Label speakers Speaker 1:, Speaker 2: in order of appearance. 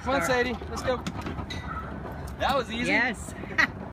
Speaker 1: Come on, Sadie. Let's go. That was easy.
Speaker 2: Yes.